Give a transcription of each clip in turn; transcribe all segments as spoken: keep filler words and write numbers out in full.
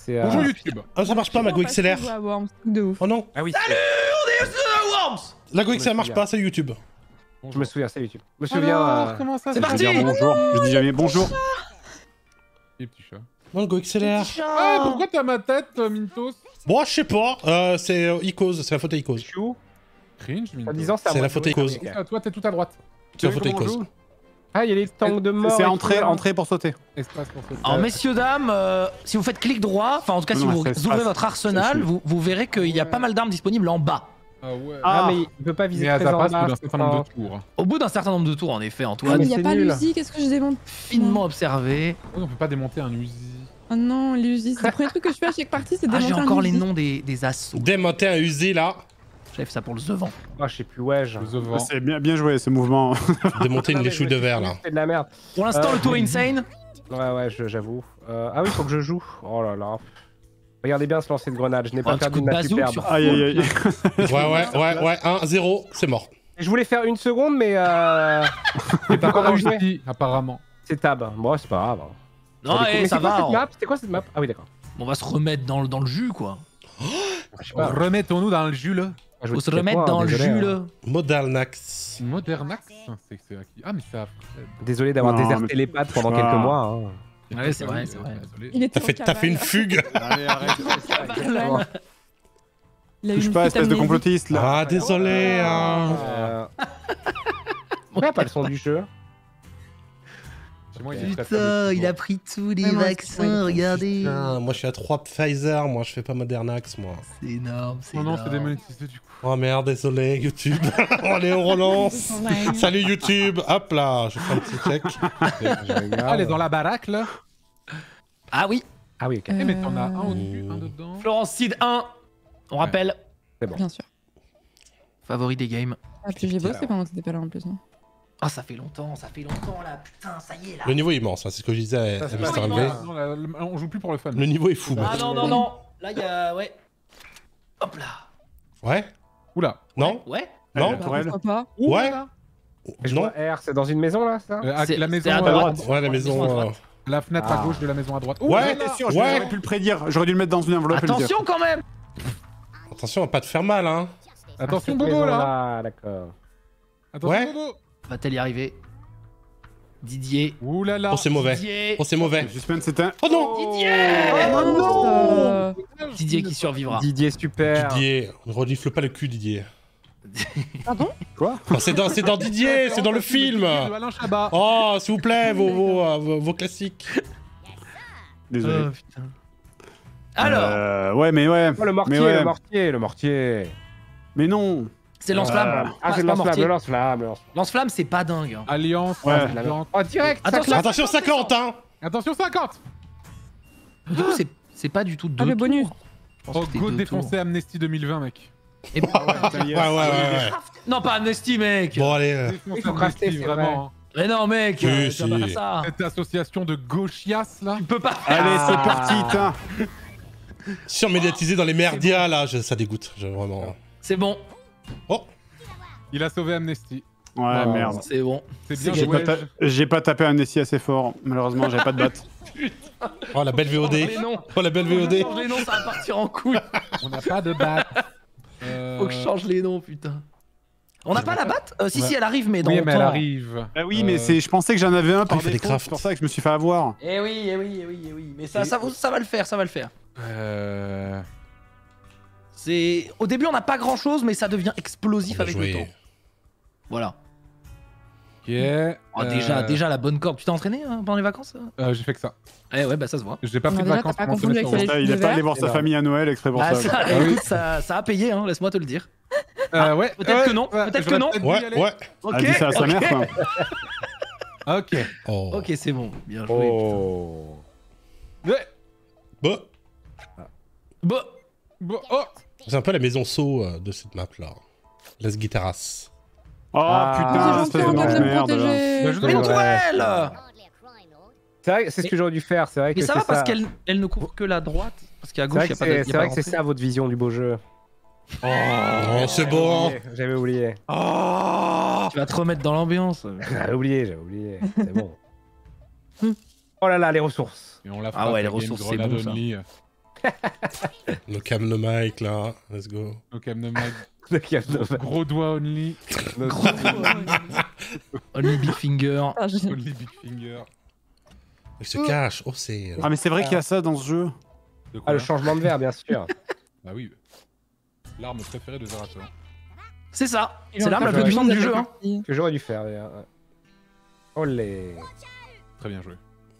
c'est. Bonjour Euh... YouTube. Ah, ça marche pas, ma Go X L R. De ouf. Oh non. Ah oui. Salut, on est sur Worms. La Go X L R me marche souviens. pas, c'est YouTube. Je me souviens, c'est YouTube. Je me souviens. Alors, euh, comment ça C'est se parti. passe Dire bonjour. Je dis jamais bonjour. Les petits chats. Non, le Go X L R. Ah, pourquoi t'as ma tête, euh, Mintos? Bon, je sais pas. Euh, c'est euh, Icos, c'est la photo Icos. Chou. Cringe, Mintos. En disant, c'est à C'est moi la de photo jouer. Icos. Ah, oui, ok. Ah, toi, t'es tout à droite. C'est la Tu photo sais comment on Icos. joue Ah, il y a les tanks de mort. C'est et entrée, tout, là. entrée pour sauter. Espace pour sauter. Alors, messieurs, dames, euh, si vous faites clic droit, enfin, en tout cas, Non, si non, vous c'est ouvrez espace. votre arsenal, C'est vous, vous verrez qu'il y a pas mal d'armes disponibles en bas. Ah ouais. Ah, Ah. mais il peut pas viser Mais à très ta en passe, bas. d'un je certain nombre crois. de tours. Au bout d'un certain nombre de tours, en effet, Ah, Antoine, mais il y a c'est pas nul. l'Uzi, qu'est-ce que je démonte? finement observé. Oh, on peut pas démonter un Uzi. Oh non, l'Uzi, c'est le premier truc que je fais à chaque partie, c'est Ah, démonter j'ai un encore les Uzi. noms des, des assauts. Démonter un Uzi là. J'avais fait ça pour le Zevant. Ah, je sais plus, ouais. je- Le Zevant. C'est bien, bien joué ce mouvement. Démonter une Non, mais léchouille je de me suis verre dit, là. C'est de la merde. Pour l'instant, Euh, le tour est insane. Ouais, ouais, je- j'avoue. Euh, Ah oui, faut que je joue. Oh là là. Regardez bien ce lancer de grenade, je n'ai Oh, pas un petit perdu coup de de ma bazooka superbe. sur- Aïe aïe aïe. Ouais, ouais, ouais, ouais. un zéro, c'est mort. Je voulais faire une seconde, mais euh... j'ai pas Pas encore joué. réussi, apparemment. C'est tab. Bon, c'est pas grave. Non, Mais eh, c'est ça quoi va. cette On, map C'était quoi cette map Ah oui, d'accord. on va se remettre dans, le- dans le jus, quoi. Je sais pas. Remettons-nous dans le jus là. Ah, je Faut vous se dis remettre quoi, dans le désolé, jus, hein. là. Modernax. Modernax. C'est c'est à qui? Ah, mais c'est à Fred. Désolé d'avoir Non, déserté mais- les pattes pendant Ah. quelques mois. hein. Ouais, c'est vrai, Oui, c'est euh, vrai. désolé. Il était T'as en fait, t'as fait une cavale. fugue. Allez, arrête. Bon. Il a eu Touche une pas, petite espèce de amnésie. complotiste là. Ah, désolé. Hein. Euh... Pourquoi y a pas le son du jeu Chez moi, il est très Putain, faible, il a pris tous les Ouais, moi, vaccins, c'est- ouais, regardez. Putain, moi je suis à trois Pfizer, moi je fais pas Modernax, moi. C'est énorme, c'est Oh non, c'est énorme. démonétisé du coup. Oh merde, désolé, YouTube. Allez, on relance. Salut YouTube. Hop là, je fais un petit check. Ah, elle est dans la baraque là. Ah oui, Ah oui, ok. Eh, mais t'en as un Euh, au-dessus, un dedans. Florence Seed un. On rappelle, Bien sûr. favori des games. Ah, puis j'ai bossé pendant que t'étais pas là en plus. hein. Ah, ça fait longtemps, ça fait longtemps là, putain, ça y est là. Le niveau est immense, hein, c'est ce que je disais à, Ça, à c'est mister pas M V. immense. Non, la- la- on joue plus pour le fun. Le niveau est fou. Ah mec. non, non, non. Là, il y a. Ouais. Hop là. Ouais. Oula. Non. Ouais. Non. La Bah, tourelle. pourquoi pas? Ouais. Je Non. vois R, c'est dans une maison là, ça Euh, à- C'est- la maison c'est à à droite. droite. Ouais, la maison. à euh, droite. La fenêtre à Ah. gauche de la maison à droite. Ouais, là, là. Sûr, Ouais. j'aurais pu le prédire. J'aurais dû le mettre dans une enveloppe et le dire. Attention quand même. Attention, on va pas te faire mal, hein. Attention, Cette Bobo maison là. là, d'accord. Attention, Ouais. Bobo. Va-t-elle y arriver? Didier. Ouh là là. Oh, c'est mauvais. Didier. Oh, c'est mauvais. Le suspense c'est un. Oh non. Didier. Oh non. Didier qui survivra. Didier, super. Didier, ne renifle pas le cul, Didier. Pardon? Quoi? Oh, c'est dans, c'est dans Didier, c'est dans le film. De Alain Chabat. Oh, s'il vous plaît, vos, vos, euh, vos, vos classiques. Désolé. Oh, putain. Alors, Euh, ouais, mais ouais. Oh, le mortier, Mais ouais. le mortier, le mortier. Mais non. c'est lance-flamme. Ah, c'est le pas lance-flamme, mortier. le lance-flamme. le lance- Lance-flamme, c'est pas dingue. hein. Alliance. Ouais. Alliance. Oh, direct. ça Attention. claque. Attention, cinquante, hein. Attention, cinquante. Du coup, c'est c'est pas du tout deux Ah, le tours. bonus. Je pense Oh, que c'était go deux défoncer tours. Amnesty deux mille vingt, mec. Et bah, Ça y est. Ouais, ouais, ouais, ouais. non, pas Amnesty, mec. Bon, allez. euh, Défoncer Il faut crafter, Amnesty, c'est vraiment. hein. Mais non, mec. Si, euh, tu vas pas si. faire ça. Cette association de gauchias là. Tu peux pas. Allez, c'est Ah. parti, tain. Surmédiatisé dans les merdias, là, je- ça dégoûte. Je, vraiment. C'est bon. Oh, Il a sauvé Amnesty. Ouais, Oh. merde. C'est bon. C'est bien J'ai joué. pas, ta- j'ai pas tapé un Nessie assez fort. Malheureusement, j'avais pas de batte. oh la belle V O Change D. les noms. Oh, la belle V O D. Change les noms, ça va partir en couille. On n'a pas de batte. Euh, Faut que je change les noms, putain. On n'a pas la batte euh, Si, Ouais. si, elle arrive, mais dans Oui, mais elle longtemps. arrive. Bah oui, Euh, mais c'est, je pensais que j'en avais un par il fait des défaut. crafts. C'est pour ça que je me suis fait avoir. Eh oui, eh oui, eh oui, eh oui. Mais ça, ça, ça va le faire, ça va le faire. Euh... C'est au début, on n'a pas grand chose, mais ça devient explosif On va avec jouer. le temps. Voilà. Ok. Oh, déjà, euh, déjà la bonne corde. Tu t'es entraîné hein, pendant les vacances euh euh, J'ai fait que ça. Eh ouais, bah ça se voit. J'ai pas Non, pris de déjà, vacances t'as pas pendant confondu ce avec semestre. les- Ça, il est pas allé voir Et sa là. famille à Noël exprès pour Bah, ça. ça, Ah oui. écoute, ça, ça a payé, hein, laisse-moi te le dire. Euh, ouais. peut-être ouais, que non, ouais, peut-être j'aurais que non. peut-être dû y Ouais, aller. ouais. Ok, Elle dit ça à sa ok. mère, quoi. Ok. Oh. Ok, c'est bon, bien joué. Oh. Ouais. Bon, Bon, Bon, oh. c'est un peu la maison saut euh, de cette map là. Las Guitarras. Oh Ah. putain, C'est espèce gentil, de on doit grosse te le merde. là. protéger. Mais je mais dois- Tourelle. C'est vrai, c'est ce que j'aurais dû faire. C'est vrai que Mais ça c'est va parce qu'elle elle ne couvre que la droite. Parce qu'à C'est gauche, vrai il n'y que a pas de. c'est y a c'est pas vrai de que c'est rentrée. ça votre vision du beau jeu. Oh, c'est bon. J'avais oublié. Tu vas te remettre dans l'ambiance. J'avais oublié, j'avais oublié. C'est bon. Oh là là, les ressources. Et on l'a Ah ouais, les frappé, ressources, game c'est grenade bon, ça. only. No cam, no mic, là. Let's go. Ok, no mag. Le calme de Mac. Gros doigt only. Only Big Finger. Ah, je- Only big finger. Il se cache. Oh, c'est... Ah, mais c'est vrai qu'il y a ça dans ce jeu. De Ah, quoi le changement de verre, bien sûr. Bah oui. L'arme préférée de Zerator. C'est ça. Il est C'est l'arme la encore plus joué. puissante du jeu. Hein. Que j'aurais dû faire, d'ailleurs. Olé. Très bien joué.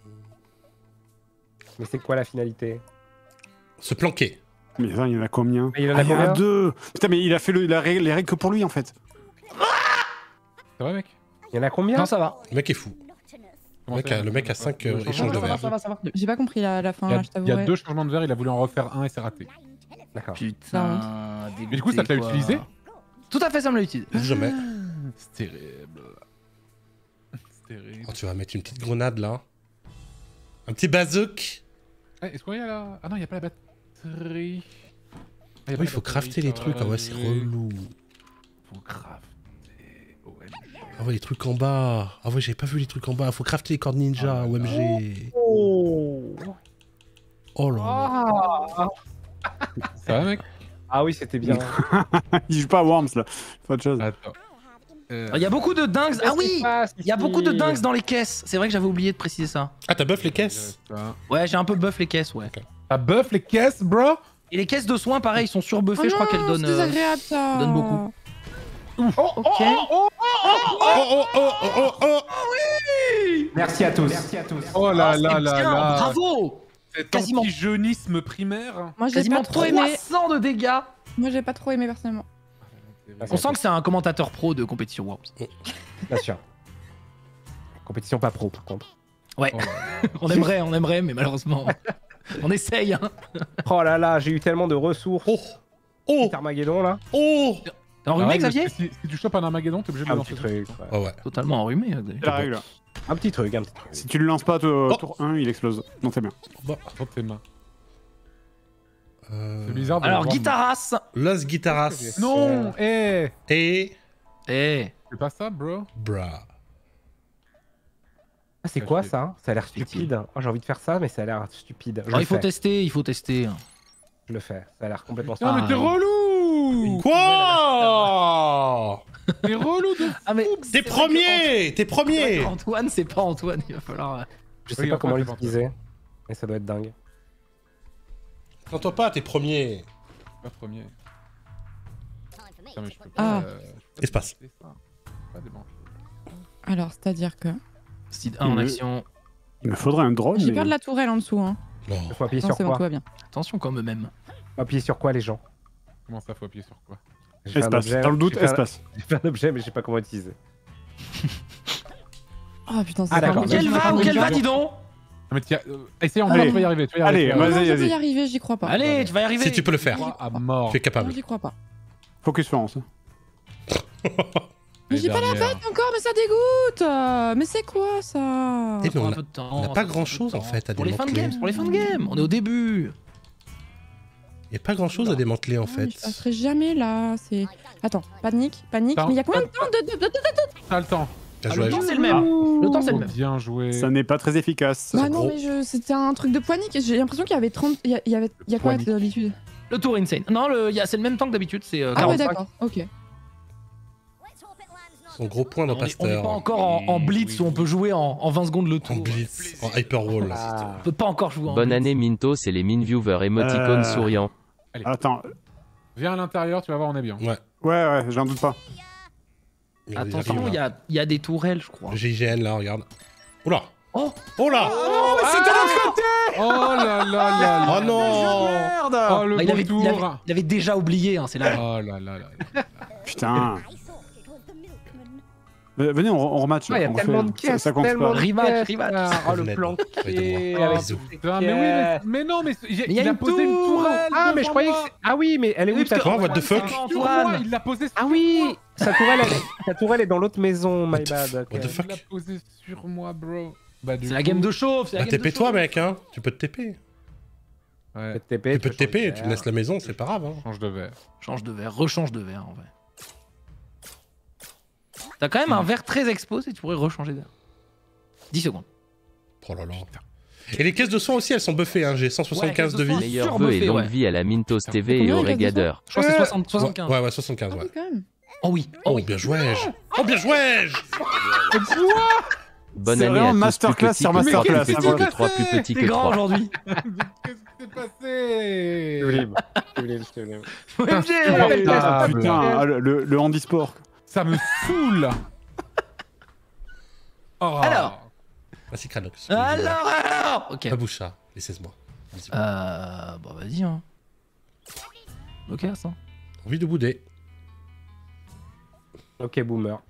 Mais c'est quoi la finalité? Se planquer. Mais ça, il y en a combien? Mais il en a Ah, il y en a combien? deux. Putain, mais il a fait le, la règle- les règles que pour lui, en fait. C'est vrai, mec? Il y en a combien? Non, ça va. Le mec est fou. Comment mec ça, a- le mec a ça cinq, va euh, Le échanges changement de verre. verre. Ça va, ça va. J'ai pas compris la, la fin, Il y, a, là, je il y a t'avouerai. deux changements de verre, il a voulu en refaire un et c'est raté. D'accord. Putain. Mais du coup, ça te l'a dégoûté, quoi. utilisé? Tout à fait, ça me l'a utilisé. Jamais. C'est terrible. C'est terrible. Oh, tu vas mettre une petite grenade, là. Un petit bazook. Eh, Est-ce qu'il y a la... Ah non, il n'y a pas la batterie. Ah, y a Oh, pas il la faut batterie, crafter les trucs. Ah ouais, c'est relou. Faut crafter. O M G. Ah ouais, les trucs en bas. Ah ouais, j'avais pas vu les trucs en bas. Faut crafter les cordes ninja, Ah ouais, O M G. Oh. Oh là là. Ça va, mec? Ah oui, c'était bien. Il joue pas à Worms, là. Faut autre chose. Attends. Euh, Il y a beaucoup de dingues. Ah oui. Il y a beaucoup de dingues dingues dans les caisses. C'est vrai que j'avais oublié de préciser ça. Ah, t'as buff les caisses? ça. Ouais, j'ai un peu buff les caisses, ouais. T'as buff les caisses, bro? Et les caisses de soins, pareil, ils sont surbuffées. Oh je crois non, qu'elles donnent. C'est euh, désagréable, ça. donne beaucoup. Ok. Oh, oh, oh, oh, oh. Merci à tous. Merci à tous. Oh là Oh, là c'est là bien, là. bravo. Cet Quasiment. anti-jeunisme primaire. Moi, j'ai Quasiment pas trop aimé. trois cents de dégâts. Moi, j'ai pas trop aimé, personnellement. On sent que c'est un commentateur pro de compétition Worms. Bien sûr. Compétition pas pro, par contre. Ouais, Oh là là. on aimerait, on aimerait, mais malheureusement, on essaye. Hein. Oh là là, j'ai eu tellement de ressources. Oh, oh, Petit Armageddon, là. oh. T'es enrhumé, Ah ouais, Xavier mais si, si tu chopes un Armageddon, t'es obligé de Un le petit lancer. truc. ouais. Oh ouais. Totalement enrhumé, Xavier. C'est la règle. Un petit truc, un petit truc. Si tu le lances pas au Oh. tour un, il explose. Non, c'est bien. Bah, Trop tes mains. euh, C'est bizarre de Alors, le voir, Guitaras. Los Guitaras. mais- Non, eh Et... Eh, C'est pas ça, bro? Bra. Ah, c'est quoi ça? Ça a l'air stupide. Oh, j'ai envie de faire ça, mais ça a l'air stupide. Je alors, le il faut fais. tester, il faut tester. Je le fais. Ça a l'air complètement Putain, stupide. mais t'es relou! Quoi? T'es relou de... Ah, mais. T'es premier. T'es premier. Antoine, c'est pas Antoine, il va falloir. Je sais Oui, pas enfin, comment c'est pas l'utiliser. Mais ça doit être dingue. Prends-toi pas, t'es premier. Pas premier. Putain, mais je peux Ah. pas... euh, je peux pas Espace. démonter ça. Je peux pas démonter. Alors, c'est-à-dire que. Seed un en Mais- action. Il me faudrait un drone. J'ai mais- peur de la tourelle en dessous, hein. Non. Il faut appuyer Non, sur c'est bon, quoi? tout va bien. Attention quand même. Faut appuyer sur quoi, les gens? Comment ça, faut appuyer sur quoi? J'ai fait un Espace. objet, Dans le doute, j'ai fait un- espace. J'ai fait un objet, mais je sais pas comment utiliser. Oh putain, c'est Ah, d'accord. pas Où qu'elle va, où qu'elle va, dis donc. Non, mais tiens, euh, essaye en Allez. bas, tu vas y arriver, tu vas y arriver. Allez, tu vas y vas-y, Non, je vais vas-y. y arriver, j'y crois pas. Allez, tu vas y arriver. Si tu peux le faire. arriver. À mort. Tu es Non, capable. j'y crois pas. Focus Florence. Mais j'ai pas la dernière. bête encore, mais ça dégoûte. euh, Mais c'est quoi ça? Eh, mais on Un a- peu de temps, on n'a ça pas prend grand un peu de chose, en temps. fait, à Pour les fins de démanteler. game, c'est pour les fins de game. On est au début. Il y a pas grand chose à démanteler en Ah, mais fait. Je passerai jamais là. C'est. Attends, panique, panique. Attends. Mais il y a combien de temps de. de- de- de- T'as le temps. Bien Ah, joué. le temps, c'est le même. Le temps, c'est le Oh, même. bien joué. Ça n'est pas très efficace. Bah non, gros. mais je... c'était un truc de panique. J'ai l'impression qu'il y avait trente. Il y, a- il y avait. Il y a quoi Poignique. d'habitude? Le tour insane. Non, le- il y a- c'est le même temps que d'habitude, c'est euh, Ah ouais, quarante-cinq. d'accord, ok. Son gros point dans On est- on n'est Pasteur. pas encore en, en blitz où on peut jouer en, en vingt secondes le tour. En blitz, en hyperwall. Ah. On peut pas encore jouer en Bonne blitz. année Minto, c'est les min viewers émoticônes Euh. souriants. Attends. Viens à l'intérieur, tu vas voir, on est bien. Ouais. Ouais, ouais, j'en doute pas. Il Attention, arrive, il y là. a, il y a des tourelles, je crois. Le G I G N là, regarde. Oula. Oh, Oh là. Oh là là là là. Oh non. Merde. Oh le Bah, il, beau avait, tour. il, avait, il avait déjà oublié, hein, c'est là. Oh là là là. Putain. Euh, Venez, on, on rematch. Ah, il y a on tellement fait- de ça- caisses, ça compte tellement pas. de Rematch, caisses, rematch. là. Oh, le Revenez, planqué aidez-moi. avec Bisous. toutes les Putain, mais oui, mais, caisses. mais non, mais il, Mais il y a a une posé une tour. tourelle. Ah, mais je devant croyais que moi. c'est... Ah oui, mais elle est où Oui, ta parce que- Quoi, what the fuck? Antoine. Sur moi, il l'a posé sur Ah oui, sa tourelle, elle... sa tourelle est dans l'autre maison, my What the bad. fuck? ok. What the Il fuck? l'a posé sur moi, bro. Bah, du C'est la coup- game de chauffe, c'est la Bah game T de P toi chauffe. mec hein. Tu peux te T P. Ouais, Tu peux te TP, Tu peux te T P, changer tu de me laisses verre. la maison, c'est pas grave hein. change de verre. Change de verre, rechange de verre en vrai. T'as quand même un verre très exposé, tu pourrais rechanger de verre. dix secondes. Oh là là. Et les caisses de soins aussi, elles sont buffées, hein. J'ai cent soixante-quinze Ouais, de vie. caisses de Meilleurs surbuffé, vœux et longue ouais. vie à la Mintos T V et Combien au il y a de Régadeur. Je crois que c'est soixante, soixante-quinze. Ouais, ouais, soixante-quinze, Ah ouais. oui, quand même. Oh oui, oh Oh, oui. bien joué. Oh, bien joué. Bonne C'est année vraiment à tous masterclass plus petits sur que masterclass, trois, plus hein, petits que voilà. trois, plus petits T'es que grand trois. aujourd'hui. Qu'est-ce qui s'est passé? Sublime, sublime, sublime. O M G, Ah, Table. putain, ah, le, le, le handisport. Ça me saoule. Oh. Alors. Vas-y, Cranox. Alors, alors. Ok. La bouche, ça. Laissez-moi. Bisous. Euh. Bon, vas-y, hein. Ok, ça. Envie de bouder. Ok, boomer.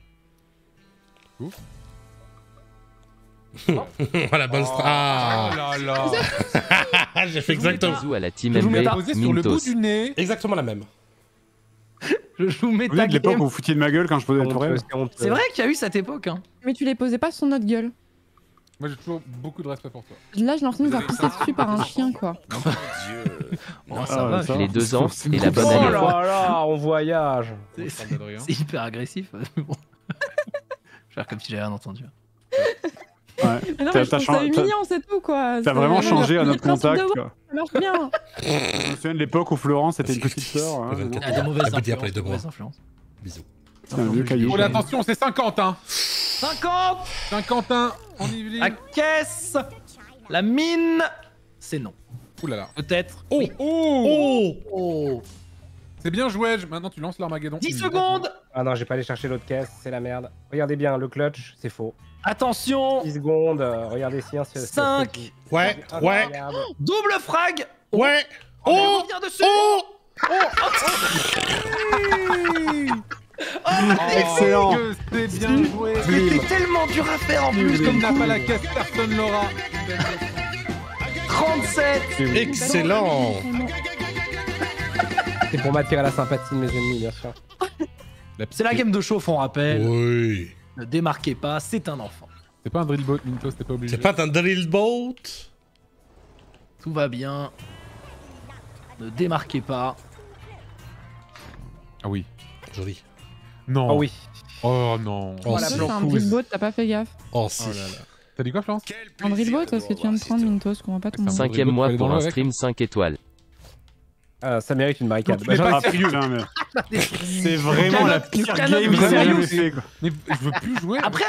Voilà, bonne stra... Oh Ah. là là. J'ai fait exactement... Bisous à la team Je vous M mets V, ta- Posé sur le bout Mintos. du nez. Exactement la même. Je joue Vous méta savez de l'époque où game. vous foutiez de ma gueule quand je posais le tourelle? Honteux, c'est honteux. C'est vrai qu'il y a eu cette époque, hein. Mais tu les posais pas sur notre gueule. Moi j'ai toujours beaucoup de respect pour toi. Là, j'ai l'impression de me faire pisser dessus par un chien, quoi. Bon, ça Ah, va. ça je- va. Les deux ans C'est et la bon. bonne Oh année. là là, on voyage. C'est- Parle d'Adrien. C'est hyper agressif. mais bon. Je vais faire comme si j'avais rien entendu. Ouais. Mais non, T'as- mais je t'as trouve ça chan- t'as- mignon, c'est tout, quoi. T'as C'est- vraiment le- changé à le notre principe contact, de quoi. Ça marche bien. Je me souviens de l'époque où Florence était une petite sœur. hein. Il Il y a des mauvaises Ah, Boudet influences. après les deux mauvaises mois. influences. Bisous. C'est un vieux caillou. Oh là, attention, c'est cinquante, hein. cinquante. Saint-Quentin en Yvelines. La caisse. La mine. C'est non. Ouh là là. Peut-être. Oh. Oh. Oh. C'est bien joué. je- Maintenant tu lances l'Armageddon. dix secondes. Ah non, j'ai pas allé chercher l'autre caisse, c'est la merde. Regardez bien, le clutch, c'est faux. Attention. dix secondes, euh, regardez si un c'est- c'est- cinq. Ouais, ouais, Incroyable. Double frag. ouais. On Oh. revient dessus. Oh. Excellent. Que c'est bien joué. C'était tellement dur à faire en plus Comme comme n'a coup. pas la caisse, personne l'aura. trente-sept. Excellent. C'est pour m'attirer la sympathie de mes ennemis, bien sûr. C'est la game de chauffe, on rappelle. Oui. Ne démarquez pas, c'est un enfant. C'est pas un drill boat, Minto, c'était pas obligé. C'est pas un drill boat. Tout va bien. Ne démarquez pas. Ah oui. Joli. Non. Oh oui. Oh non. Oh, Voilà, si. C'est un Blanc. drillboat, t'as pas fait gaffe. Oh, si. Oh là là. T'as dit quoi, Florence? Un drillboat, parce que tu viens de prendre Mintos, je comprends pas ton nom. Cinq- Cinquième mois pour un Avec. stream cinq étoiles. Ah, ça mérite une barricade. Donc, Bah, tu j'en- l'es Ah, pas sérieux. putain, mais c'est vraiment la canotte- pire le canotte game que vraiment j'ai jamais réussi. fait, quoi. Mais je veux plus jouer. Après,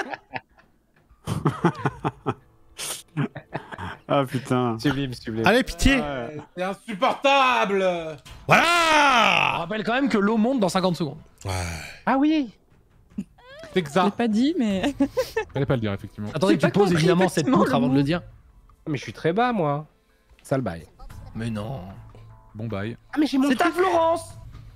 Ah, putain. Sublime, sublime. Allez, pitié. Ouais. C'est insupportable. on Voilà. rappelle quand même que l'eau monte dans cinquante secondes. Ouais. Ah oui. C'est que Je ça. l'ai pas dit, mais. Fallait pas le dire, effectivement. Attendez que J'ai tu pas poses compris, évidemment cette effectivement, poutre le avant de mot. le dire. Mais je suis très bas, moi. Sale bail. Mais non. Bon bail. Ah, mais j'ai mon C'est à Florence.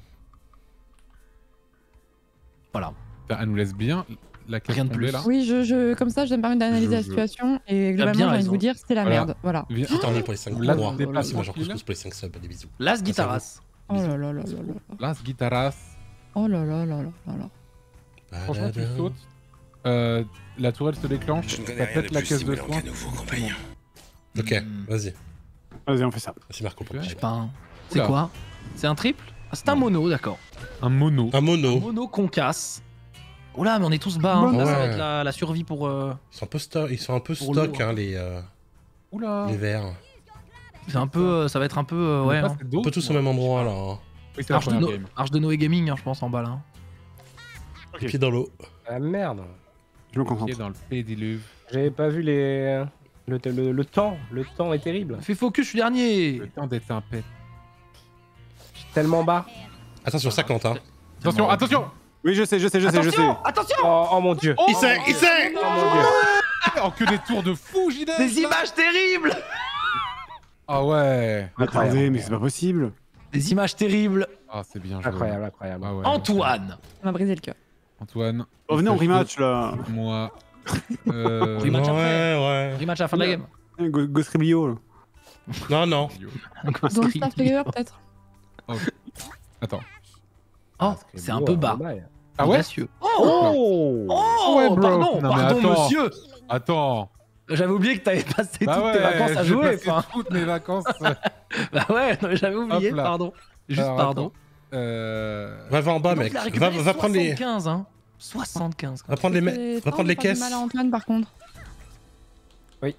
Voilà. Putain, Elle nous laisse bien la caisse Rien de tomber, plus. là. Oui, je, je, comme ça, je me permets d'analyser Je- la je- situation. Et globalement, bien j'ai envie de raison. vous dire, c'était la Voilà. merde. Voilà. Viens. Attends, pour les cinq Là, mois. dépasse Merci, moi, j'en tranquille. couscous pour les cinq subs. Des bisous. Las guitaras. Oh là là là là là là. Las guitaras. Oh là là là là là là. Franchement, tu sautes. Euh, la tourelle se déclenche. Ça pète la caisse de soins. Ok, Hmm. vas-y. Vas-y, on fait ça. Merci Marco pour le Je sais chat. pas. hein. C'est Oula. quoi? C'est un triple? Ah, c'est un mono, d'accord. Un mono. Un mono. Mono concasse. Oula, mais on est tous bas. Hein. Mono. Là, ça va Ouais. être la, la survie pour. euh, Ils sont un peu stock, ils sont un peu Pour stock l'eau, hein, les, euh, Oula. les verts. C'est un peu. euh, ça va être un peu. euh, ouais. Ah, hein. c'est Un d'autres, peu tous au moi. même endroit là. hein. Oui, c'est la Arche, de première No- game. Arche de Noé Gaming, hein, je pense, en bas là. hein. Les pieds dans l'eau. Ah merde. Je me Qui est concentre. dans le pédiluve. J'avais pas vu les. Le, le, le temps. Le temps est terrible. Fais focus, je suis dernier. Le temps d'être un pet. Je suis tellement bas. Attention, cinquante hein. Attention, attention. Oui, je sais, je sais, je sais, je sais. Attention, attention. Oh, oh mon dieu. Il sait, il sait. Oh mon dieu. Oh, que des tours de fou, J D. Des images terribles. Ah ouais. Attendez, mais c'est pas possible. Des images terribles. Ah, c'est bien joué. Incroyable, incroyable. Ah ouais. Antoine. Ça m'a brisé le cœur. Antoine. Oh, venez en rematch, là. Moi. Euh... Oui, match Ouais, après. ouais. Rematch à la fin de la game. Eh, Go- Ghost Reblio, là. Non, non. Don't Starve Together, peut-être. Attends. Oh, c'est un peu bas. Ah ouais. Audacieux. Oh, Oh. oh, Ouais, bro. pardon, Non, mais pardon, attends. monsieur. Attends. J'avais oublié que t'avais passé Bah toutes ouais, tes vacances à j'ai jouer. passé enfin. toutes mes vacances. Bah ouais, non, mais j'avais oublié, Hop là. pardon. Juste Alors, pardon. attends. Euh... Va, va en bas, Donc, mec. il a Va, récupéré va prendre les. soixante-quinze, hein. soixante-quinze. quoi. Va prendre les, C'est- me- c'est va prendre les pas du caisses. mal à Antoine, par contre. Oui.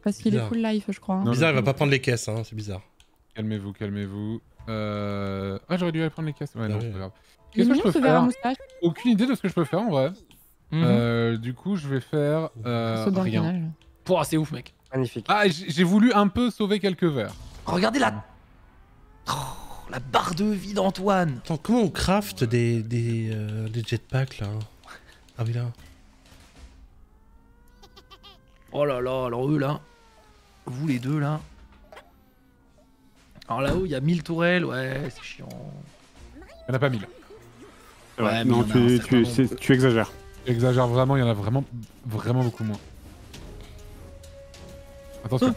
parce qu'il est Bizarre. full life, je crois. hein. Non, Bizarre, il va pas prendre les caisses, hein, c'est bizarre. Calmez-vous, calmez-vous. Euh... Ah, j'aurais dû aller prendre les caisses. Ouais, Ah non, oui. c'est pas grave. Il est Qu'est-ce que je mignon peux ce verre à faire? moustache. Aucune idée de ce que je peux faire en vrai. Mhm. Euh, du coup, je vais faire euh, Saut dans le rien. canal. Pouah, c'est ouf, mec. Magnifique. Ah, j'ai j'ai voulu un peu sauver quelques verres. Regardez la... Oh, la barre de vie d'Antoine. Attends, comment on craft des, des, euh, des jetpacks là? Ah oui là. Oh là là, alors eux là. Vous les deux là. Alors là-haut, il y a mille tourelles, ouais, c'est chiant. Il n'y en a pas mille. Ouais, mais non, il y en a un tu, certain tu, nombre. c'est- tu exagères. J'exagère vraiment, il y en a vraiment, vraiment beaucoup moins. Attention.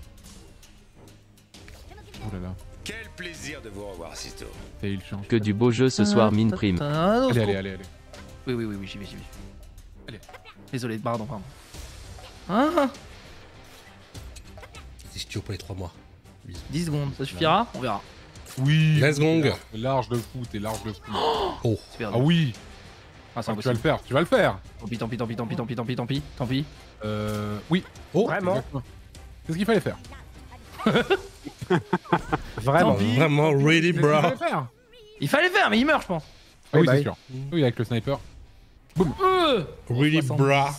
Oh là là, Quel plaisir de vous revoir, Sisto. fail chance. Que du beau jeu ce soir, mine prime. Ah, non, Allez, c'est allez, trop- allez, allez. Oui, oui, oui, oui, j'y vais, j'y vais. Allez. Désolé, pardon, pardon. Ah, C'est studio pour les trois mois. dix secondes, ça suffira? On verra. Oui. Let's go. T'es large de fou, t'es large de fou. Oh. Super. Ah oui. Ah, c'est Ah, tu vas le impossible. faire, tu vas le faire. Tant pis, tant pis, tant pis, tant pis, tant pis, tant pis, tant pis, tant pis. Euh, oui. Oh. Vraiment. Exactement. C'est ce qu'il fallait faire. Vraiment. Tant pis. Vraiment, really, C'est ce qu'il bro. fallait faire. Il fallait le faire, mais il meurt, je pense. Ah oui, bah c'est oui. sûr. Oui, avec le sniper. Euh Really, soixante-dix. bra.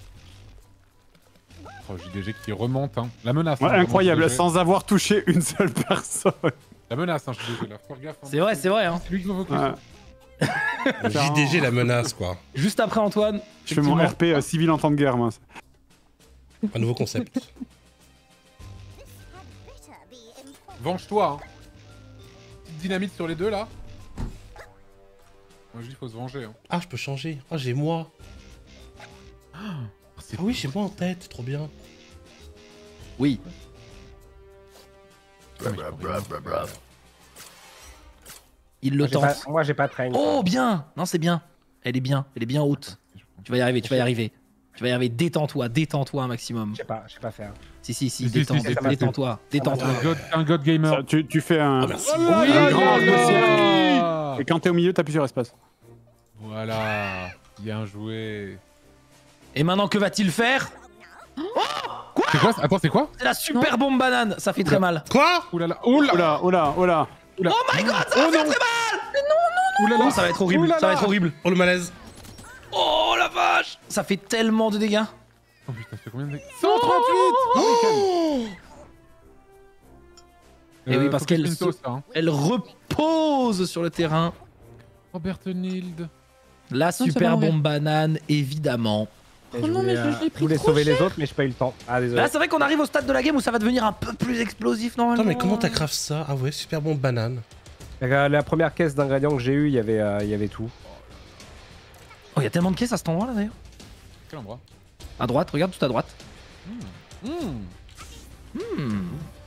Oh, J D G qui remonte, hein. La menace. Ouais, hein, vraiment, incroyable, J D G. sans avoir touché une seule personne. La menace, hein, J D G, là. Faut faire gaffe. hein. C'est vrai, c'est vrai, hein. C'est lui qu'il faut focus. Ouais. J D G la menace quoi. Juste après Antoine. Je fais mon effectivement. R P euh, civil en temps de guerre, moi. Un nouveau concept. Venge-toi, hein. Petite dynamite sur les deux, là. Moi, je dis, faut se venger, hein. Ah, je peux changer. Ah, j'ai moi. C'est Ah oui, j'ai moi en tête, trop bien. Oui. Il le Moi, j'ai tente. pas- Moi, j'ai pas de train. Oh, bien. Non, c'est bien. Elle est bien. Elle est bien haute. Tu vas y arriver, tu vas y arriver. Tu vas y arriver. Détends-toi, détends-toi un maximum. Je sais pas, je sais pas faire. Si, si, si, Si, si, détends, si, si, si. détends-toi, détends-toi. Un god, un god gamer. Ça, tu, tu fais un, Ah, merci. un Oui, grand oui, dossier. oui. Et quand t'es au milieu, t'appuies sur espace. Voilà. Bien joué. Et maintenant, que va-t-il faire? C'est quoi ça? Attends, c'est quoi? C'est la super bombe banane. Ça fait très mal. Quoi? Oulala. Oula. Oh là, oh là, oh là. Oh my god, ça va faire très mal. Oulala. Oh, ça va être horrible. Oulala. Ça va être horrible. Oh le malaise. Oh la vache. Ça fait tellement de dégâts. Oh putain, ça fait combien de dégâts? cent trente-huit. Oh. Eh oui, parce faut que je qu'elle fasse se- une sauce, là, hein. Elle repose sur le terrain. Robert Nild. La ça super va mourir. bombe banane, évidemment. Et Oh je non, voulais, mais je euh, l'ai pris je voulais trop sauver cher. les autres, mais j'ai pas eu le temps. Ah, désolé. Là, c'est vrai qu'on arrive au stade de la game où ça va devenir un peu plus explosif normalement. Attends, mais comment t'as craft ça? Ah ouais, super bon banane. La, la première caisse d'ingrédients que j'ai eu, il y avait, euh, il y avait tout. Oh, il y a tellement de caisses à cet endroit là d'ailleurs. Quel endroit? À droite, regarde tout à droite. Mmh. Hmm.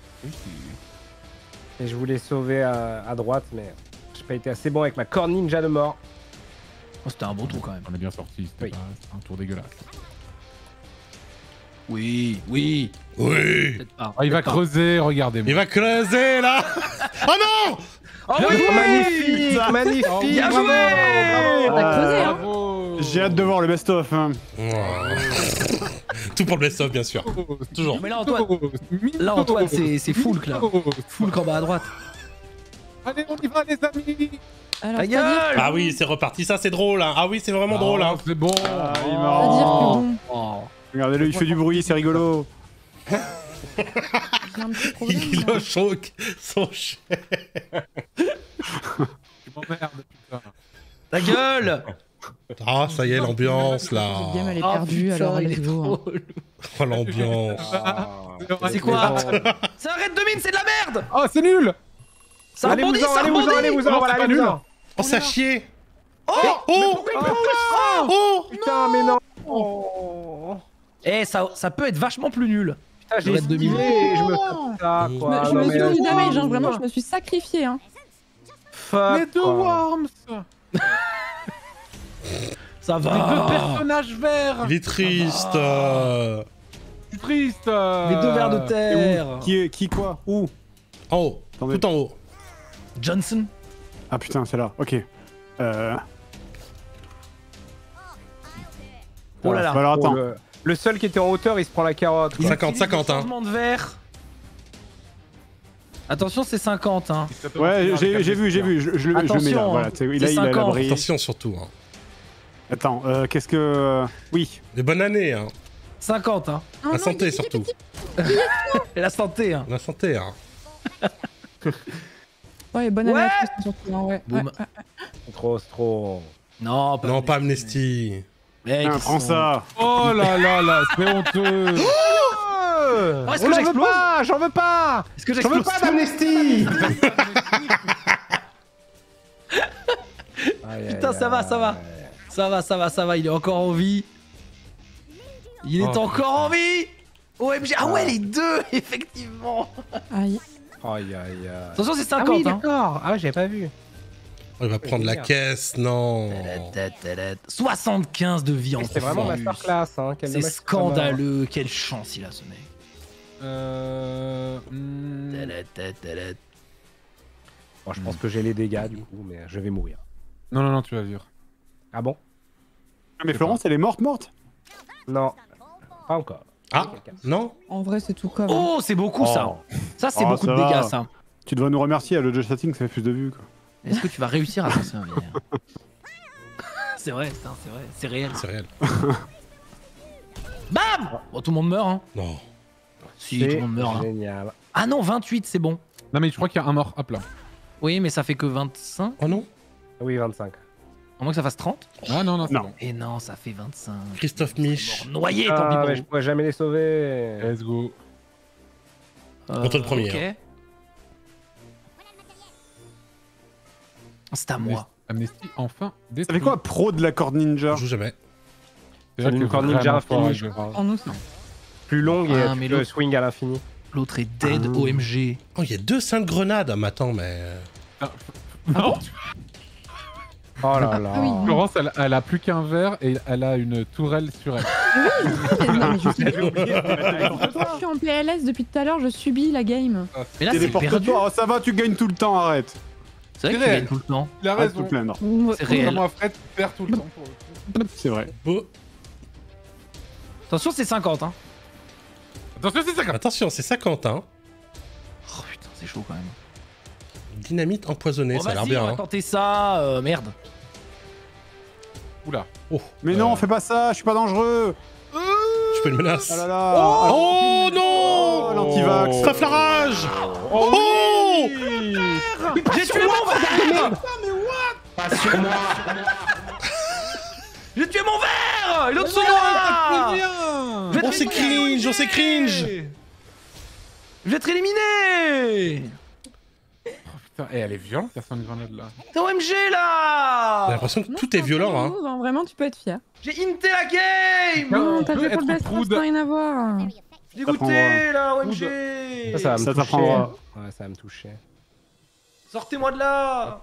Et je voulais sauver à, à droite, mais j'ai pas été assez bon avec ma corne ninja de mort. Oh, c'était un bon tour quand même. On est bien sorti, c'était Oui. pas- c'était un tour dégueulasse. Oui, oui. Oui. Peut-être pas. Ah, il va peut-être pas. creuser, regardez-moi. Il va creuser là. Oh non. Oh oui, Magnifique, magnifique. Oh, Bien bravo, joué. bravo. T'as creusé, hein. Bravo. J'ai hâte de voir le best-of. hein. Tout pour le best-of bien sûr. Toujours. Mais là, Antoine, là, Antoine, c'est c'est full là. Full en bas à droite. Allez, on y va, les amis. Alors, Ta c'est-à-dire gueule. Ah oui, c'est reparti, ça c'est drôle. Hein. Ah oui, c'est vraiment drôle. Hein. C'est bon. Ah, il est c'est-à-dire marrant. que bon, Oh. Regardez-le, il fait du bruit, c'est rigolo. j'ai un petit problème. Il là. loge son, son chien. Tu m'emmerdes, putain. Ta gueule. Ah, ça y est, l'ambiance là. Cette game, elle est Oh, perdue, putain, alors il let's est go. hein. trop- Oh, l'ambiance. C'est quoi? C'est un raid de mine, c'est de la merde. Oh, c'est nul. Ça rebondit, Allez-vous-en, ça allez-vous-en, rebondit. allez-vous-en, Non, voilà, c'est pas allez-vous-en. Oh, ça chier. Oh. Oh. Oh. Putain, mais non. Oh. Eh, ça, ça peut être vachement plus nul. Putain, j'ai Le raid de mine. esquivé et je me fais ça, Je quoi. me- je Non, me mais suis mis du là, damage, hein, vraiment, je me suis sacrifié. Hein. fuck, Les deux quoi. worms. Ça Les deux va. personnages verts. Il est triste. euh. Je suis triste. Les deux vers de terre. Qui, est- qui quoi? Où? En haut. Attendez. Tout en haut. Johnson. Ah putain, c'est là. Ok. Euh... Oh là là. Alors attends. le- Le seul qui était en hauteur, il se prend la carotte. quoi. cinquante, cinquante, hein. Changement de verre. Attention, c'est cinquante, hein. Ouais, j'ai j'ai vu, j'ai vu. Je, je, le- je le mets là. Attention, Voilà, tu sais, là, c'est il a la cinquante. brise. Attention surtout. Hein. Attends, euh, qu'est-ce que. Oui. Des bonnes années, hein. cinquante, hein. Non, La non, santé il- surtout. Et la santé, hein. La santé, hein. Ouais, bonne Ouais. année à tous, surtout, hein, ouais. Boum. Ouais, ouais. C'est trop, c'est trop. Non, pas Non, pas Amnesty. Mec, Tiens, ils prends sont- ça. Oh là là là, c'est honteux. Euh, est-ce on que j'en veux j'explose pas, j'en veux pas. Est-ce que J'en veux j'explose pas d'amnesty. Putain, ça va, ça va. Ça va, ça va, ça va, il est encore en vie. Il est Oh, encore en vie. O M G, ah ouais, les deux, effectivement. Aïe. Aïe aïe aïe. Attention, c'est Ah cinquante, oui, hein. d'accord. Ah ouais, j'avais pas vu. Oh, il va prendre la caisse, non. soixante-quinze de vie en C'est vraiment plus. masterclass, hein. Quel C'est dommage que ça meurt. scandaleux, quelle chance il a ce mec. Euh... hmm, Bon, je pense que j'ai les dégâts du coup, mais je vais mourir. Non, non, non, tu vas vivre. Ah bon? Ah, mais Florence, elle est morte, morte. Non. Pas encore. Ah, non. En vrai, c'est tout comme. Oh, c'est beaucoup ça. Oh. Ça, c'est Oh, beaucoup ça de dégâts, va. ça. Tu dois nous remercier à le judge chatting, ça fait plus de vues, quoi. Est-ce que tu vas réussir à t'en servir? C'est vrai, ça, c'est vrai, c'est réel. C'est réel. Bam! Bon, tout le monde meurt, hein. Non. Si, tout le monde meurt. Hein. Génial. Ah non, vingt-huit, c'est bon. Non, mais je crois qu'il y a un mort. Hop là. Oui, mais ça fait que vingt-cinq. Oh non. Oui, vingt-cinq. À moins que ça fasse trente. Ah non, non, c'est Non. bon. Et non, ça fait vingt-cinq. Christophe Mich. Mort noyé, tant pis Ah, pour mais je vous. pourrais jamais les sauver. Let's go. Contre le premier, ok. hein. C'est à moi. Amnesty, enfin, Ça détruit. fait quoi, pro de la corde ninja? Je joue jamais. C'est C'est vrai une que corde ninja vraiment fort, infinie, ouais, je crois. En nous, ça. Plus longue et Ah, tu mais peux l'autre- swing à l'infini. L'autre est dead, Ah. O M G. Oh, il y a deux saintes grenades. Ah, mais attends, mais. Non, Oh là là. Ah oui. Florence, elle, elle a plus qu'un verre et elle a une tourelle sur elle. Non, mais je sais. Je suis en P L S depuis tout à l'heure, je subis la game. Mais là, c'est perdu. Téléporte-toi, oh, ça va, tu gagnes tout le temps, arrête. C'est vrai que tu réel. gagnes tout le temps. Il a Arrête raison. de te plaindre. C'est réel. Contrairement à Fred, tu perds tout le temps. Pour le coup. C'est vrai. Oh. Attention, c'est cinquante, hein. Attention, c'est ça. Attention, c'est cinquante, hein. Oh putain, c'est chaud quand même. Dynamite empoisonnée, Bon, ça a l'air vas-y, bien. on va Hein. tenter ça. euh, merde. Oula. Oh. Mais euh, non, fais pas ça, je suis pas dangereux. Je fais une menace. Ah là là. Oh, non. Oh, l'antivax. Stafflarage. Oh. J'ai tué mon verre. Pas sur moi. J'ai tué mon verre. Et l'autre sous moi. Bien. Je vais Oh, être c'est éliminé. cringe, oh, c'est cringe. Je vais être éliminé. Putain, et elle est violente, la fin de grenade là. T'es O M G J'ai là. l'impression que tout est violent, hein. Non, vraiment, tu peux être fier. J'ai inté la game. Non, tu t'as peux joué pour le être best, prude. ça n'a rien à voir. Dégoûté là, O M G. Ça, ça va me Ça toucher. t'apprendra. Ouais, ça va me toucher. Sortez-moi de là.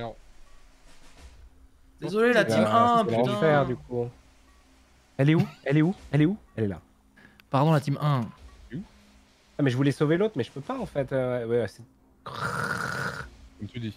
Désolé la team Euh, un, c'est l'enfer, putain. du coup. Elle est où? Elle est où? Elle est où? Elle est là. Pardon la team un. Ah, mais je voulais sauver l'autre, mais je peux pas en fait. Euh, ouais, c'est... Comme tu dis.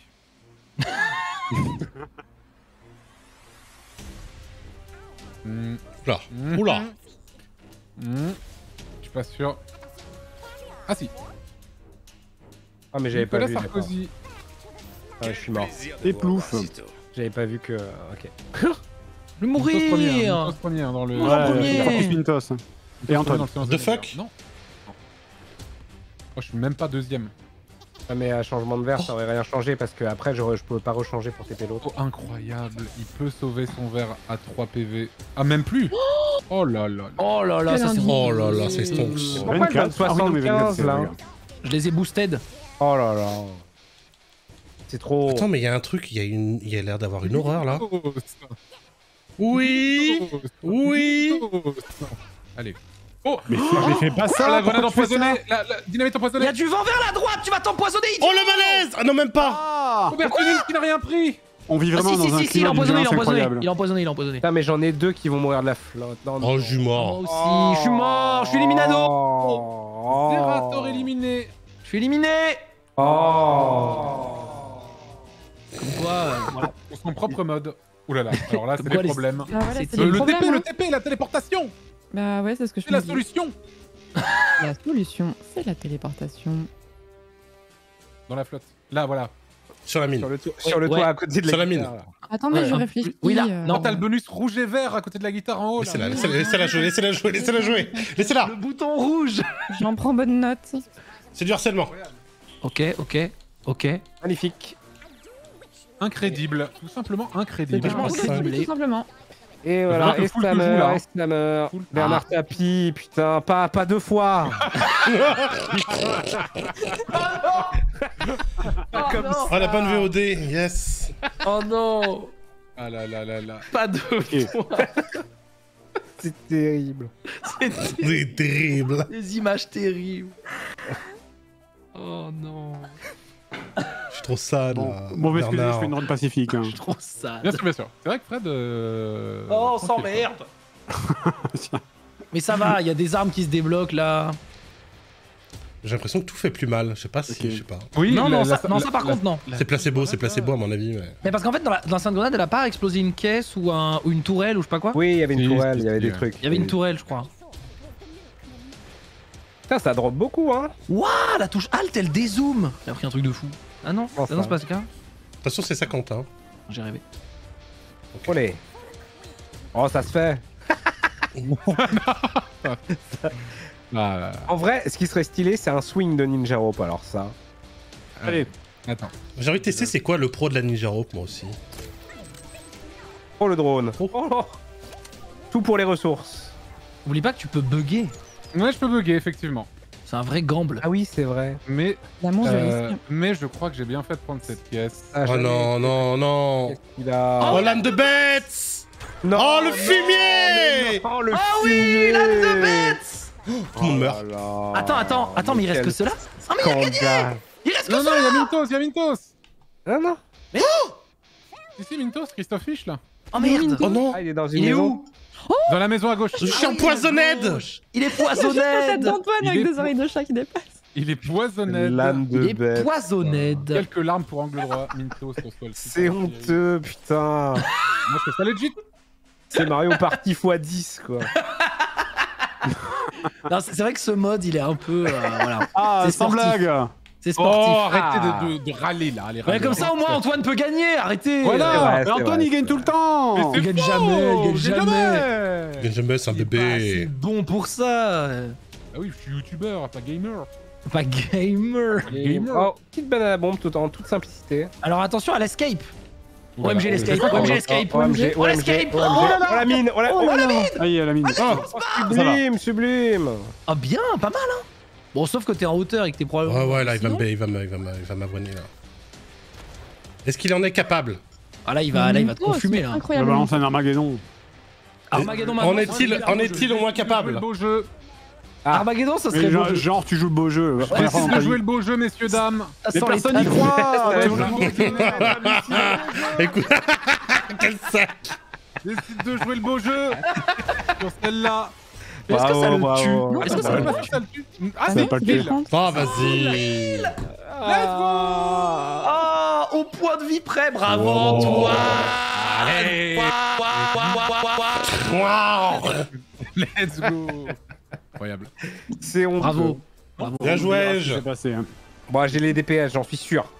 Hmm. Là. Hmm. Oula. Hmm. Je suis pas sûr. Ah si. Ah, mais j'avais pas Nicolas vu. d'accord. Sarkozy. Ah, je suis mort. Plaisir de Et vous revoir, plouf. Cito. J'avais pas vu que. Ok. Je vais Une mourir. sauce première dans le. Ouais, Ouais, premier. Marcus Pintos. Et Antoine. The fuck? Non. Non. Oh, je suis même pas deuxième. Ah, mais à changement de verre, ça aurait rien changé parce que après, je, re- je peux pas rechanger pour T P l'autre. Oh, incroyable. Il peut sauver son verre à trois P V. Ah, même plus. Oh là là là. Oh là là, ça c'est Oh là là, c'est stonks. Pourquoi je donne Ah oui, non, mais vingt-quatre, soixante-quinze c'est là? vrai. Je les ai boosted. Oh là là. C'est trop. Attends, mais il y a un truc, il y a, une... il y a l'air d'avoir une horreur là. Oh, ça. Oui. Oh, ça. Oui. Oh, ça. Allez. Oh, Mais fais, mais fais pas ça. Ah, la grenade pourquoi tu fais ça empoisonnée. La, la dynamite Il y empoisonnée. a du vent vers la droite, tu vas t'empoisonner. Oh le malaise. Ah non, même pas. Ah, Aubertine qui n'a rien pris. on vit Ah, vraiment si, si, dans un si, si, il est climat de empoisonné, il est violence empoisonné. incroyable. Il est empoisonné, il est empoisonné. Putain, mais j'en ai deux qui vont mourir de la flotte. Non, non. Oh, je suis Moi mort. aussi, je suis mort, je suis éliminado. Oh. Zerator éliminé. Je suis éliminé. Oh. Comme quoi, euh, voilà. Pour son propre mode. Ouh là là. Alors là, c'est Quoi, les les- problèmes. Ah, voilà, C'est- c'est Euh, le le problème. T P, le hein. T P, la téléportation. Bah ouais, c'est ce que je C'est la me dis. solution. La solution, c'est la téléportation. Dans la flotte. Là, voilà. Sur la mine. Sur le, toit- sur le ouais. toit à côté de la Sur la guitare, mine. là. Attendez, Ouais, je un réfléchis. peu- oui, là. euh, Non, t'as le bonus rouge et vert à côté de la guitare en haut. Là. Laissez-la, laissez-la, laissez-la jouer, laissez-la jouer, laissez-la jouer. Laissez-la. Le bouton rouge. J'en prends bonne note. C'est du harcèlement. Ok, ok, ok. Magnifique. Incrédible. Tout simplement C'est incrédible. Franchement, un c'est coup de ciblé. tout simplement. Et voir voilà, que et full ça que joue, là, meurt, hein. et ça meurt. Full. Bernard Tapie, putain, pas, pas deux fois. Comme ça. Oh, la bonne V O D, yes. Oh non. Ah là là là là. Pas de fois. C'est terrible. C'est terrible. Des images terribles. Oh non. Je suis trop sad. Bon, là, bon excusez, Bernard. je fais une run pacifique. hein. Je suis trop sad. Bien sûr, bien sûr. C'est vrai que Fred. Euh... Oh, on tranquille, s'emmerde. Mais ça va, il y a des armes qui se débloquent là. J'ai l'impression que tout fait plus mal. Je sais pas si, Ok. je sais pas. quoi. Oui, non, la- non, la- ça, non, la- ça par la- contre, non. la- C'est placebo, c'est placebo à mon avis. Mais... Mais parce qu'en fait, dans la, dans la Sainte Grenade, elle a pas explosé une caisse ou, un, ou une tourelle ou je sais pas quoi. Oui, il y avait une Si, tourelle, si, il y avait si, des ouais. trucs. Il y avait une tourelle, je crois. Putain, ça drop beaucoup, hein. Ah, la touche Alt, elle dézoome. J'ai appris un truc de fou. Ah non, Comment ah non, ça c'est pas ce cas. De toute façon, c'est cinquante. Hein. J'ai rêvé. Olé. Oh, ça se fait. Ah, En vrai, ce qui serait stylé, c'est un swing de Ninja Rope, alors ça. Allez, Attends. J'ai envie de tester c'est quoi le pro de la Ninja Rope, moi aussi. Oh, le drone. Oh. Tout pour les ressources. Oublie pas que tu peux bugger. Ouais, je peux bugger, effectivement. C'est un vrai gamble. Ah oui, c'est vrai. Mais, L'amour du euh, risque. mais je crois que j'ai bien fait de prendre cette pièce. Ah, Oh j'avais- non, non, non. Qu'est-ce qu'il a Oh, l'âme de bête. Non, Oh, le non, fumier. mais non, Oh, le Ah fumier. oui, l'âme de bête. Tout le monde meurt. là là. Attends, attends, attends, mais il reste que cela. Ah, mais il a gagné. Scandale. Il reste que Non, non, cela. il y a Mintos, il y a Mintos. Ah non. Si, si, Mintos, Christophe Fisch, là. Oh merde. Oh non. Ah, il est dans une Il est maison. où? Dans la maison à gauche. Je suis empoisonnée. Il est J'ai la tête poisonnède. d'Antoine Il avec est des pour- oreilles de chat qui dépassent. Il est poisonné. L'âme Il de est bête. poisonnède. Quelques larmes pour angle droit. Mintos, reçoit le C'est super honteux, putain. Moi, je fais ça legit. C'est Mario Party fois dix, quoi. Non, c'est c'est vrai que ce mode, il est un peu. euh, voilà. ah, C'est sans sportif. blague. C'est Oh, sportif. arrêtez Ah. de, de, de râler, là. Allez, Ouais, râler. comme ça, au moins, Antoine peut gagner. Arrêtez. Voilà, vrai, mais c'est Antoine vrai, il gagne c'est tout le temps. Mais Il c'est gagne faux, jamais, il gagne j'ai jamais. Benjamin, c'est un Il est pas assez bébé. bon pour ça. Ah oui, je suis youtubeur, pas gamer. Pas gamer. Gamer. Oh, petite banane à bombe tout en toute simplicité. Alors attention à l'escape. Voilà. O M G l'escape. Oh, O M G oh, l'escape. oh, O M G, Oh l'escape. O M G, Oh là là. Oh la mine, oh la, oh, la mine. Ah, il y a la mine. Ah, Sublime, sublime. Ah bien, pas mal hein. Bon, sauf que t'es en hauteur et que t'es probablement. ouais, ouais, là, il va Sinon- me il va me- il va me- il va m'abonner, là. Est-ce qu'il en est capable? Ah là, il va, là, il va te Oh, confumer c'est là. On va Incroyable. balancer un Armageddon. Armageddon En maintenant, est-il c'est un en beau est-il jeu. au moins Jouer capable? le beau jeu. Armageddon, ça serait Mais beau. genre, jeu. genre, tu joues le beau jeu. La première fois Décide dans ta de jouer vie. le beau jeu, messieurs, dames. Ça Mais sent les personne n'y tables. croit. Ouais, tu je vois. Écoute, quel sac. Décide de jouer le beau jeu. Sur celle-là. Mais est-ce que ça Bravo, le bravo. tue Non, Est-ce que ça veut pas dire que ça le tue Ah, Ça c'est va pas le pile. tuer. Oh, vas-y. Let's Ah, au point de vie près, bravo Oh. Antoine. Allez. go. Let's go. Incroyable. C'est honteux. Bravo. Bravo. Bien joué. C'est passé. hein. Bon, j'ai les D P S, j'en suis sûr.